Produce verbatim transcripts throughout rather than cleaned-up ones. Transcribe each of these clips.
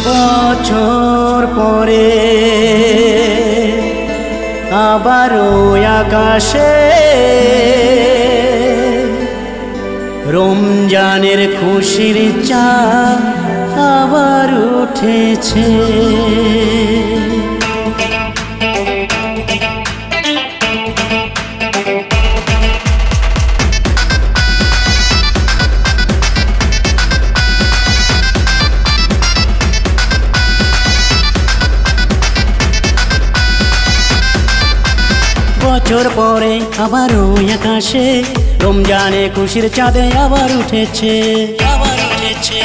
বছর পরে আবারও আকাশে রমজানের খুশির চাঁদ আবার উঠেছে। বছর পরে আবারও আকাশে রমজানে খুশির চাঁদে আবার উঠেছে আবার উঠেছে।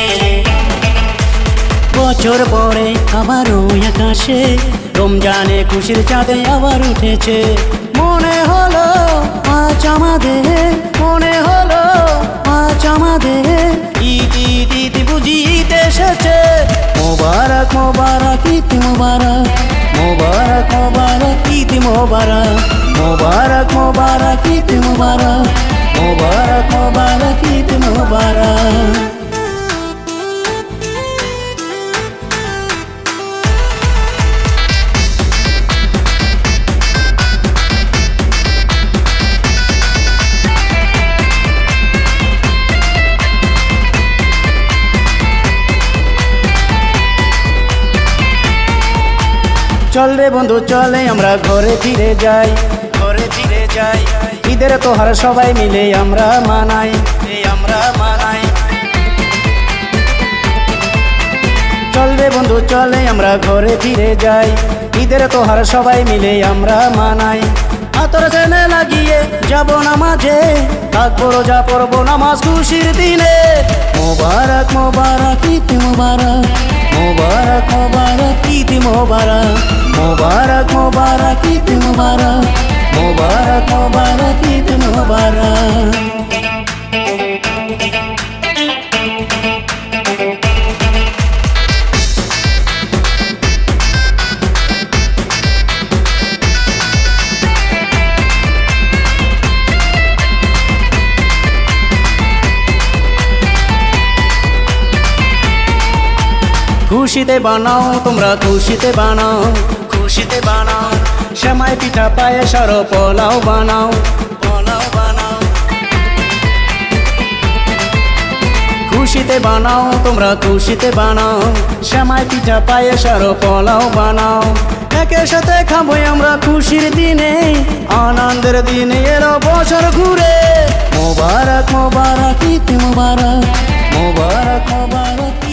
বছর পরে আবারও আকাশে রমজানে খুশির চাঁদে আবার উঠেছে। মনে হলো আজ আমাদের মনে হলো আজ আমাদের ঈদ ঈদ ঈদ বুঝি ঈদ এসেছে। মোবারক মোবারক ঈদ মোবারক মোবারক মোবারক ঈদ মোবারক মোবারক মোবারক ঈদ মোবারক মোবারক মোবারক ঈদ মোবারক। চল রে বন্ধু চলে আমরা ঘরে ফিরে যাই ঘরে ফিরে যাই। ঈদের তোহার সবাই মিলে আমরা মানাই আমরা মানাই। চল রে বন্ধু চলে আমরা ঘরে ফিরে যাই। ঈদের তোহার সবাই মিলে আমরা মানাই। আতর জেনে লাগিয়ে যাব নামাজে থাকবো রোজা পড়বো নামাজ খুশির দিনে। মোবারক মোবারক ঈদ মোবারক মোবারক মোবারক ঈদ মোবারক মোবারক মোবারক ঈদ মোবারক মোবারক মোবারক ঈদ মোবারক। খুশিতে বানাও তোমরা খুশিতে বানাও খুশিতে বানাও। সেমাই পিঠা পায়েস আর পোলাও বানাও পোলাও বানাও। খুশিতে বানাও তোমরা খুশিতে বানাও। সেমাই পিঠা পায়েস আর পোলাও বানাও। একের সাথে খাবো আমরা খুশির দিনে আনন্দের দিনে এলো বছর ঘুরে। মোবারক মোবারক ঈদ মোবারক মোবারক মোবারক।